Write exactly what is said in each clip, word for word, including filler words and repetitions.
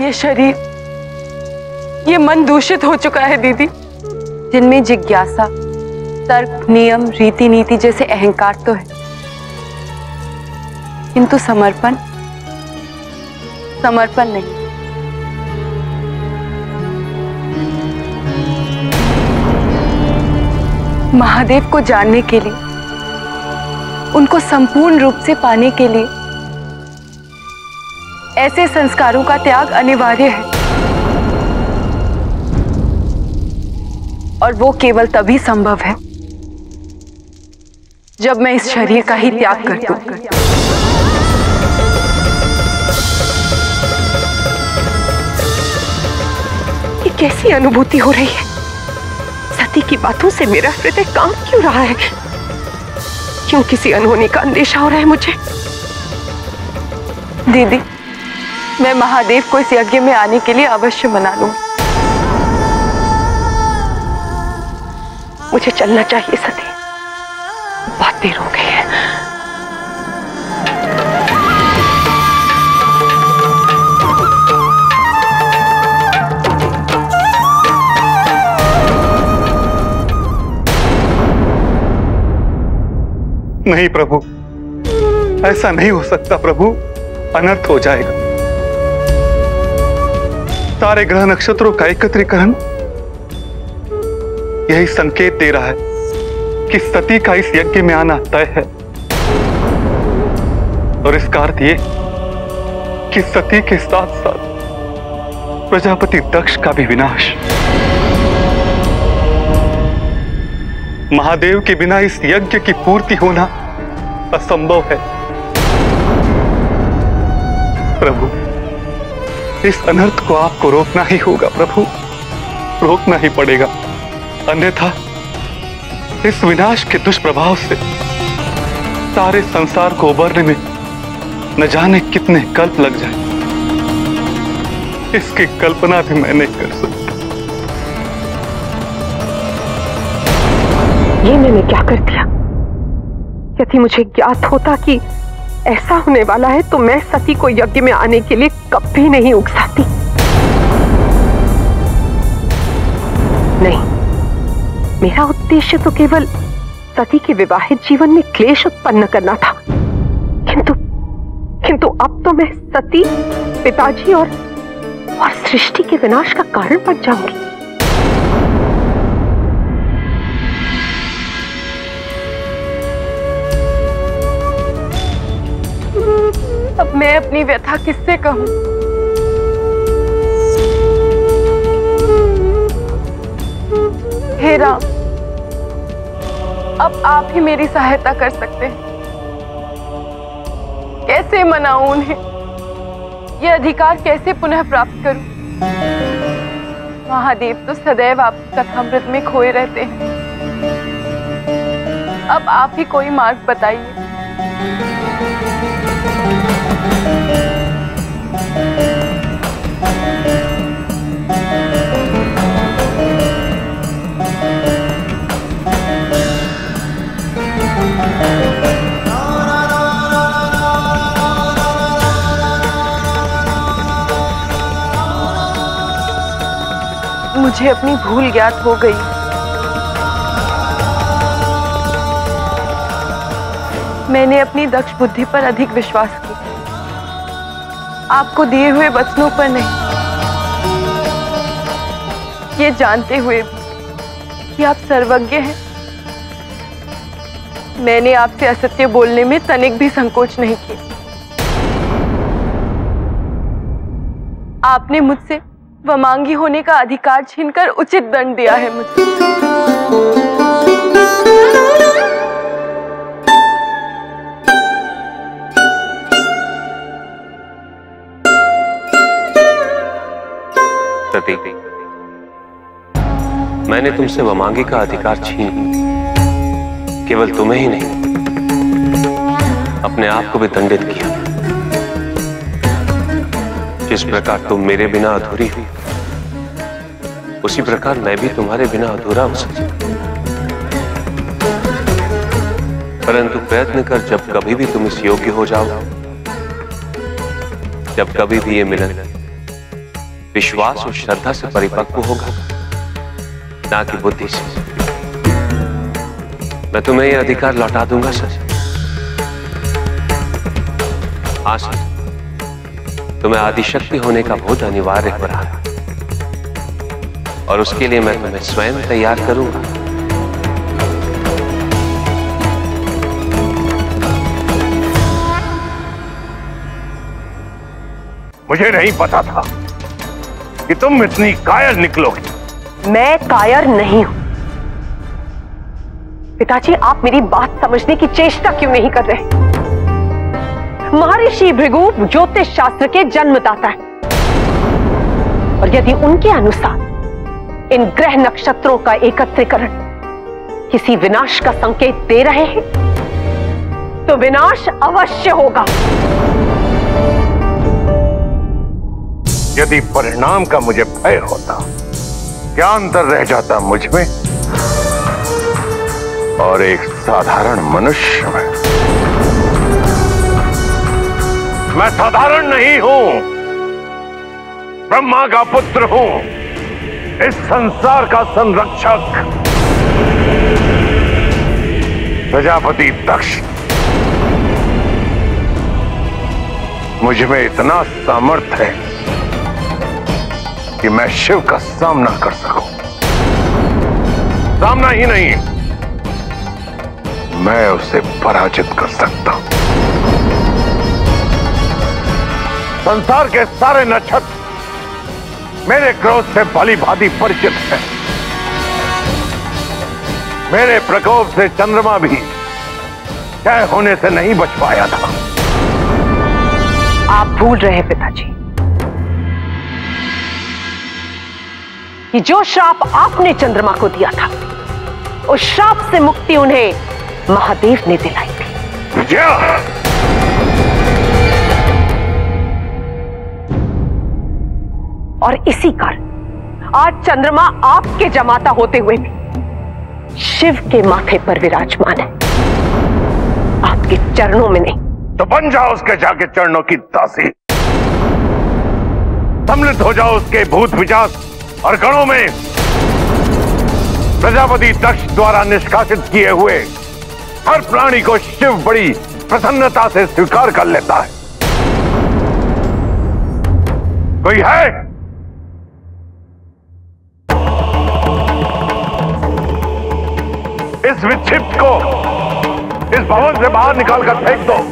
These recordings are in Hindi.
ये शरीर, ये मन दूषित हो चुका है दीदी। जिनमें जिज्ञासा, तर्क, नियम, रीति नीति जैसे अहंकार तो है, किंतु समर्पण समर्पण नहीं। महादेव को जानने के लिए, उनको संपूर्ण रूप से पाने के लिए ऐसे संस्कारों का त्याग अनिवार्य है, और वो केवल तभी संभव है जब मैं इस शरीर का ही त्याग कर दूं। ये कैसी अनुभूति हो रही है? सती की बातों से मेरा हृदय कांप क्यों रहा है? क्यों किसी अनहोनी का अंदेशा हो रहा है मुझे? दीदी, मैं महादेव को इस यज्ञ में आने के लिए अवश्य मना लूंगी। मुझे चलना चाहिए सती, बहुत देर हो गई है। नहीं प्रभु, ऐसा नहीं हो सकता प्रभु, अनर्थ हो जाएगा। सारे ग्रह नक्षत्रों का एकत्रीकरण यही संकेत दे रहा है कि सती का इस यज्ञ में आना तय है, और इसका अर्थ ये कि सती के साथ साथ प्रजापति दक्ष का भी विनाश। महादेव के बिना इस यज्ञ की पूर्ति होना असंभव है। प्रभु, इस अनर्थ को आपको रोकना ही होगा प्रभु, रोकना ही पड़ेगा, अन्यथा इस विनाश के दुष्प्रभाव से सारे संसार को उबरने में न जाने कितने कल्प लग जाए, इसकी कल्पना भी मैं नहीं कर सकता। ये मैंने क्या कर दिया? यदि मुझे ज्ञात होता कि ऐसा होने वाला है तो मैं सती को यज्ञ में आने के लिए कभी नहीं उकसाती। नहीं, मेरा उद्देश्य तो केवल सती के विवाहित जीवन में क्लेश उत्पन्न करना था, किंतु किंतु अब तो मैं सती, पिताजी और और सृष्टि के विनाश का कारण बन जाऊंगी। अब मैं अपनी व्यथा किससे कहूं? हे राम, अब आप ही मेरी सहायता कर सकते हैं। कैसे मनाऊं उन्हें? ये अधिकार कैसे पुनः प्राप्त करूं? महादेव तो सदैव आपकी कथामृत में खोए रहते हैं। अब आप ही कोई मार्ग बताइए। मुझे अपनी भूल ज्ञात हो गई। मैंने अपनी दक्ष बुद्धि पर अधिक विश्वास किया, आपको दिए हुए वचनों पर नहीं। ये जानते हुए भी कि आप सर्वज्ञ हैं, मैंने आपसे असत्य बोलने में तनिक भी संकोच नहीं किया। आपने मुझसे वमांगी होने का अधिकार छीनकर उचित दंड दिया है मुझे। सती, मैंने तुमसे वमांगी का अधिकार छीन केवल तुम्हें ही नहीं, अपने आप को भी दंडित किया। जिस प्रकार तुम मेरे बिना अधूरी हुई, उसी प्रकार मैं भी तुम्हारे बिना अधूरा हो सकता। परंतु प्रयत्न कर, जब कभी भी तुम इस योग्य हो जाओ, जब कभी भी ये मिलन विश्वास और श्रद्धा से परिपक्व होगा, ना कि बुद्धि से। मैं तुम्हें यह अधिकार लौटा दूंगा सच। हाँ सच, तुम्हें आदिशक्ति होने का बोध अनिवार्य हो रहा है, और उसके लिए मैं तुम्हें स्वयं तैयार करूंगा। मुझे नहीं पता था कि तुम इतनी कायर निकलोगी। मैं कायर नहीं हूं। पिताजी, आप मेरी बात समझने की चेष्टा क्यों नहीं कर रहे? महर्षि भृगु ज्योतिष शास्त्र के जन्मदाता है, और यदि उनके अनुसार इन ग्रह नक्षत्रों का एकत्रीकरण किसी विनाश का संकेत दे रहे हैं, तो विनाश अवश्य होगा। यदि परिणाम का मुझे भय होता, क्या अंतर रह जाता मुझ में और एक साधारण मनुष्य में? मैं साधारण नहीं हूं, ब्रह्मा का पुत्र हूं, इस संसार का संरक्षक, प्रजापति दक्ष। मुझ में इतना सामर्थ्य है कि मैं शिव का सामना कर सकूं। सामना ही नहीं, मैं उसे पराजित कर सकता हूं। संसार के सारे नक्षत्र मेरे क्रोध से भली भांति परिचित हैं। मेरे प्रकोप से चंद्रमा भी क्षय होने से नहीं बच पाया था। आप भूल रहे हैं पिताजी कि जो श्राप आपने चंद्रमा को दिया था, उस श्राप से मुक्ति उन्हें महादेव ने दिलाई थी। विजया! और इसी कारण आज चंद्रमा आपके जमाता होते हुए भी शिव के माथे पर विराजमान है, आपके चरणों में नहीं। तो बन जाओ उसके जाके चरणों की दासी, सम्मिलित हो जाओ उसके भूत पिशाच और गणों में। प्रजापति दक्ष द्वारा निष्कासित किए हुए हर प्राणी को शिव बड़ी प्रसन्नता से स्वीकार कर लेता है। कोई है? इस विक्षिप्त को इस भवन से बाहर निकालकर फेंक दो।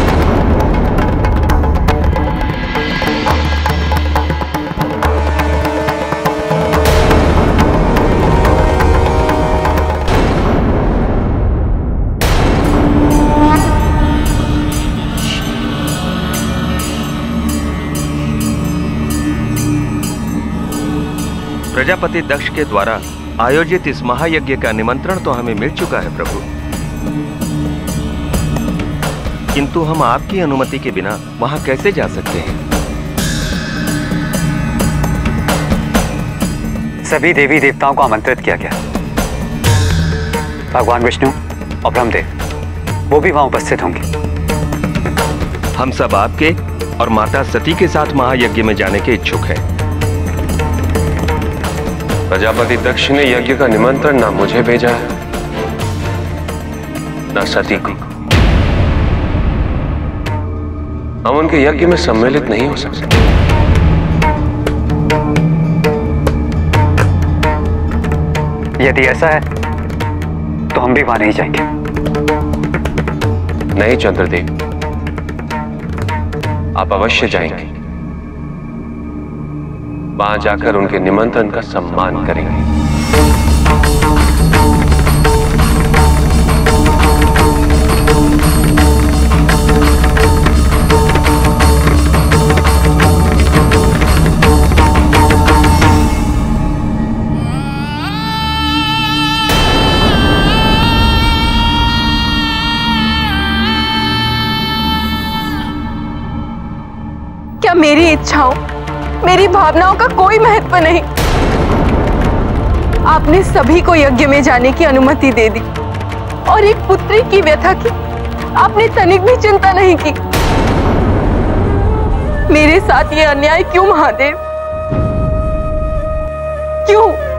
प्रजापति दक्ष के द्वारा आयोजित इस महायज्ञ का निमंत्रण तो हमें मिल चुका है प्रभु, किंतु हम आपकी अनुमति के बिना वहां कैसे जा सकते हैं? सभी देवी देवताओं को आमंत्रित किया गया। भगवान विष्णु और ब्रह्मदेव वो भी वहां उपस्थित होंगे। हम सब आपके और माता सती के साथ महायज्ञ में जाने के इच्छुक हैं। प्रजापति दक्ष ने यज्ञ का निमंत्रण ना मुझे भेजा है, ना सती को। हम उनके यज्ञ में सम्मिलित नहीं हो सकते। यदि ऐसा है तो हम भी वहां नहीं जाएंगे। नहीं चंद्रदेव, आप अवश्य जाएंगे। वहां जाकर उनके निमंत्रण का सम्मान करेंगे। क्या मेरी इच्छाओं, मेरी भावनाओं का कोई महत्व नहीं? आपने सभी को यज्ञ में जाने की अनुमति दे दी, और एक पुत्री की व्यथा की आपने तनिक भी चिंता नहीं की। मेरे साथ ये अन्याय क्यों महादेव? क्यों?